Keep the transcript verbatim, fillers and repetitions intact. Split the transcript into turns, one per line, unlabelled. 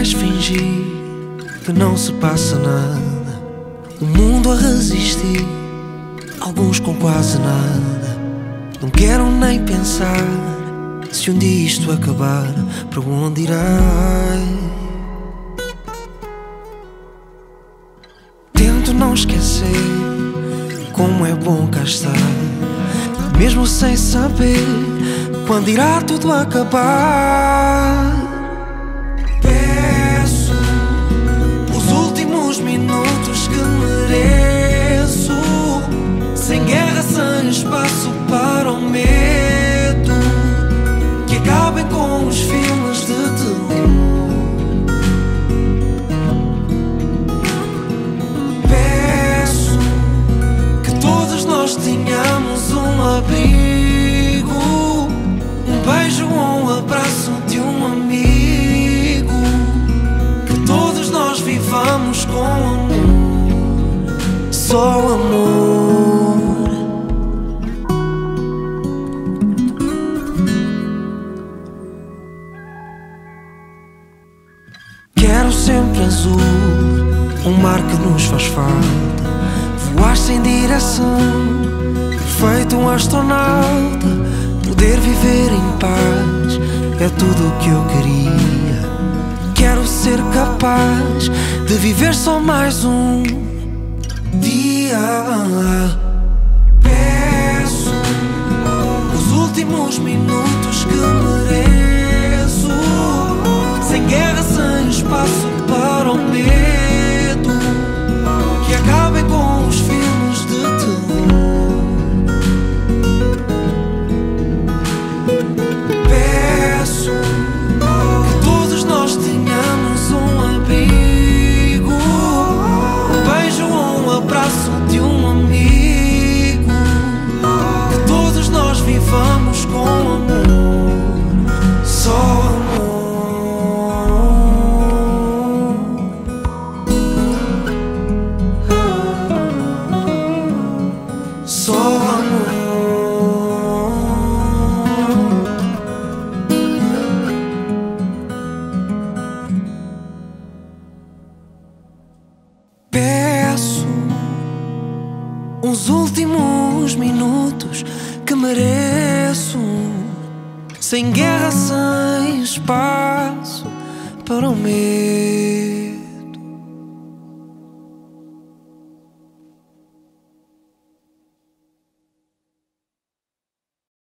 mais fingir que não se passa nada. O mundo a resistir, alguns com quase nada. Não quero nem pensar, se um dia isto acabar, para onde irei? Tento não esquecer como é bom cá estar, mesmo sem saber quando irá tudo acabar. Peço os últimos minutos que mereço, sem guerra, sem espaço para o medo, que acabem com os filmes de terror. Peço que todos nós tenhamos um abrigo, um beijo ou um abraço de um amigo, que todos nós vivamos com amor, só amor. Quero sempre azul, um mar que nos faz falta, voar sem direção, feito um astronauta, poder viver em paz é tudo o que eu queria. Quero ser capaz de viver só mais um dia. Peço os últimos minutos que mereço, sem guerra, sem espaço para o medo, que acabem com os filmes de terror. Peço que todos nós tenhamos um abrigo, um beijo ou um abraço de um amigo, que todos nós vivamos com amor, só amor. Só amor. Peço os últimos minutos que mereço, sem guerra, sem espaço para o medo.